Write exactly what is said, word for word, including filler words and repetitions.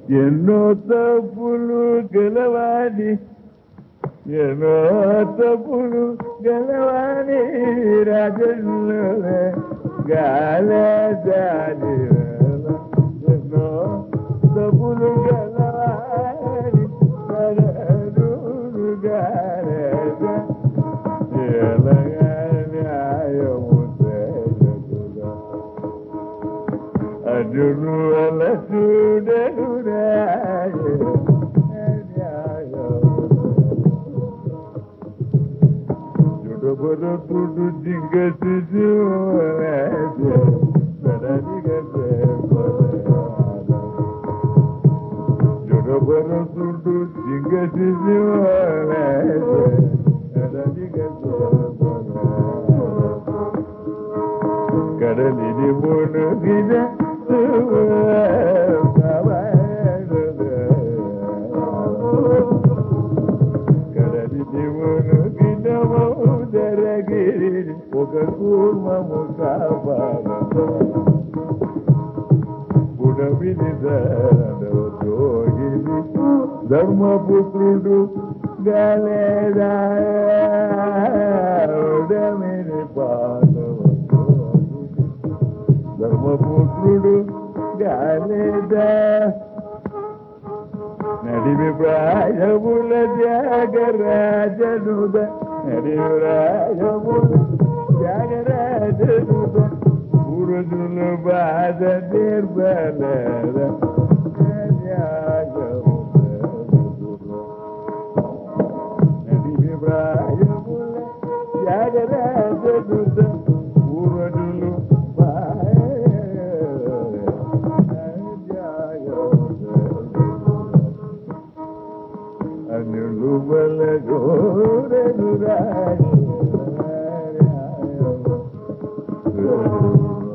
ఎన్నో తప్పులు గెలవాడి ఎన్నో తప్పులు గెలవాడి రాజులు గాలి ఎన్నో తప్పులు గెలవాడి రాజులు గాలి అడుగు అల చూడను చూడబరు తుడు జింగసి చూడబరు తుడు జింగసి కడలిని మునుగిన కడలిని మునుగిన మౌదరగిరి ఒక కూర్మము పుడమిని జోగిని ధర్మపుత్రుడు గలేదామిని పాదవ ధర్మపుత్రుడు గాలేదా నడిమి ప్రాయముల త్యాగరాజనుద నడిమి ప్రాయముల త్యాగరాజనుద పురుషుల బాధ నిర్బలద నడిమి ప్రాయముల త్యాగరాజనుద పురుషులు అనులు బల గోరెను రాయ